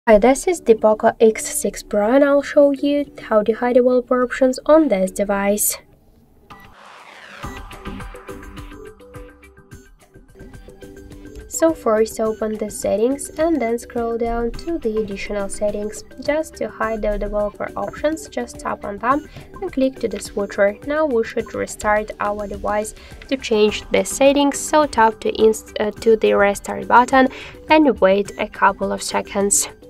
Hi, this is the Poco X6 Pro and I'll show you how to hide developer options on this device. So first open the settings and then scroll down to the additional settings. Just to hide the developer options, just tap on them and click to the switcher. Now we should restart our device to change the settings, so tap to the restart button and wait a couple of seconds.